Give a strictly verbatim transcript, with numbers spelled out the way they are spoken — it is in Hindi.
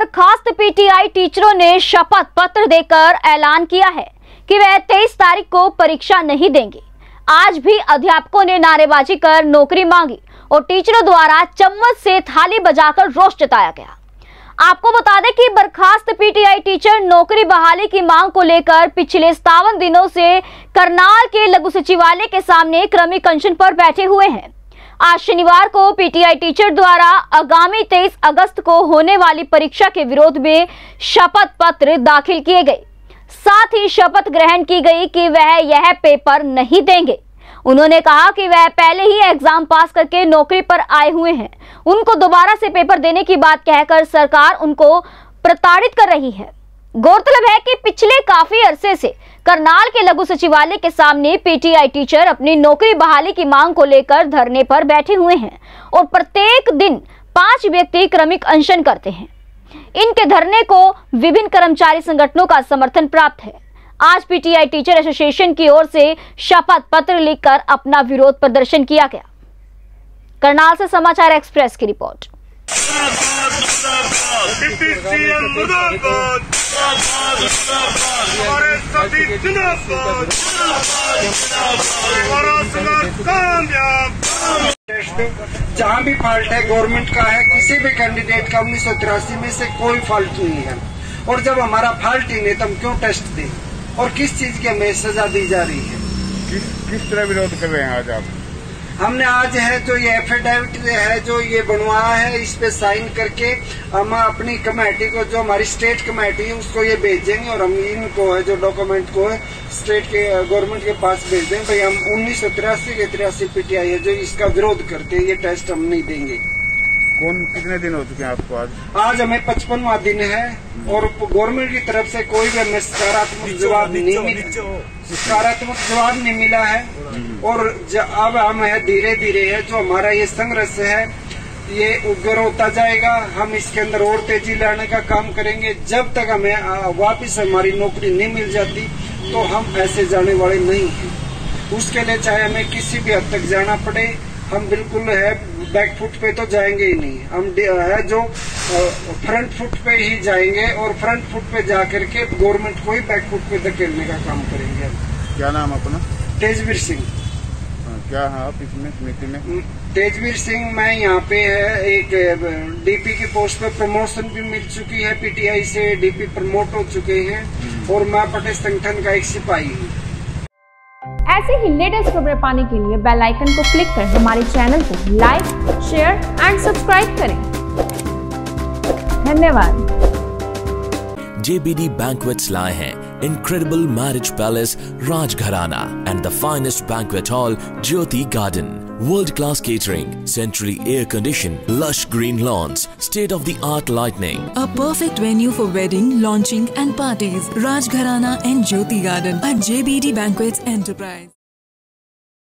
बर्खास्त पीटीआई टीचरों ने शपथ पत्र देकर ऐलान किया है कि वह तेईस तारीख को परीक्षा नहीं देंगे। आज भी अध्यापकों ने नारेबाजी कर नौकरी मांगी और टीचरों द्वारा चम्मच से थाली बजाकर रोष जताया गया। आपको बता दें कि बर्खास्त पीटीआई टीचर नौकरी बहाली की मांग को लेकर पिछले सत्तावन दिनों से करनाल के लघु सचिवालय के सामने क्रमिक अनशन पर बैठे हुए हैं। आज शनिवार को पीटीआई टीचर द्वारा आगामी तेईस अगस्त को होने वाली परीक्षा के विरोध में शपथ पत्र दाखिल किए गए। साथ ही शपथ ग्रहण की गई कि वह यह पेपर नहीं देंगे। उन्होंने कहा कि वह पहले ही एग्जाम पास करके नौकरी पर आए हुए हैं। उनको दोबारा से पेपर देने की बात कहकर सरकार उनको प्रताड़ित कर रही है। गौरतलब है कि पिछले काफी अरसे से करनाल के लघु सचिवालय के सामने पीटीआई टीचर अपनी नौकरी बहाली की मांग को लेकर धरने पर बैठे हुए हैं और प्रत्येक दिन पांच व्यक्ति क्रमिक अनशन करते हैं। इनके धरने को विभिन्न कर्मचारी संगठनों का समर्थन प्राप्त है। आज पीटीआई टीचर एसोसिएशन की ओर से शपथ पत्र लिखकर अपना विरोध प्रदर्शन किया गया। करनाल से समाचार एक्सप्रेस की रिपोर्ट। जहाँ भी फॉल्ट है गवर्नमेंट का है, किसी भी कैंडिडेट का उन्नीस सौ तिरासी में से कोई फॉल्ट नहीं है। और जब हमारा फॉल्ट ही नहीं तो हम क्यों टेस्ट दें और किस चीज की हमें सजा दी जा रही है? किस किस तरह विरोध कर रहे हैं आज आप? हमने आज है जो ये एफिडेविट है जो ये बनवाया है, इस पे साइन करके हम अपनी कमेटी को, जो हमारी स्टेट कमेटी है, उसको ये भेजेंगे और हम इनको है जो डॉक्यूमेंट को है स्टेट के गवर्नमेंट के पास भेज देंगे। भाई हम उन्नीस सौ तिरासी के तिरासी पीटीआई है जो इसका विरोध करते हैं, ये टेस्ट हम नहीं देंगे। कौन कितने दिन हो चुके हैं आपको आज? आज हमें पचपनवा दिन है और गवर्नमेंट की तरफ से कोई भी हमें सकारात्मक जवाब नहीं मिला सकारात्मक जवाब नहीं मिला है। और अब हम है धीरे धीरे है जो हमारा ये संघर्ष है ये उग्र होता जाएगा। हम इसके अंदर और तेजी लाने का काम करेंगे। जब तक हमें वापस हमारी नौकरी नहीं मिल जाती तो हम ऐसे जाने वाले नहीं हैं। उसके लिए चाहे हमें किसी भी हद तक जाना पड़े, हम बिल्कुल है बैक फुट पे तो जाएंगे ही नहीं। हम है जो फ्रंट फुट पे ही जाएंगे और फ्रंट फुट पे जाकर के गवर्नमेंट को ही बैक फुट पे धकेलने का काम करेंगे। क्या नाम अपना? तेजवीर सिंह। क्या है आप इसमें समिति में? तेजवीर सिंह, मैं यहाँ पे है एक डीपी की पोस्ट पे प्रमोशन भी मिल चुकी है, पीटीआई से डीपी प्रमोट हो चुके हैं और मैं पटेल संगठन का एक सिपाही हूँ। ऐसे ही लेटेस्ट खबरें पाने के लिए बेल आइकन को क्लिक कर हमारे चैनल को लाइक, शेयर एंड सब्सक्राइब करें। धन्यवाद। J B D Banquets लाए हैं Incredible Marriage Palace Rajgharana and the finest banquet hall Jyoti Garden. World-class catering, centrally air-conditioned, lush green lawns, state-of-the-art lighting. A perfect venue for wedding, launching and parties. Rajgharana and Jyoti Garden at J B D Banquets Enterprise.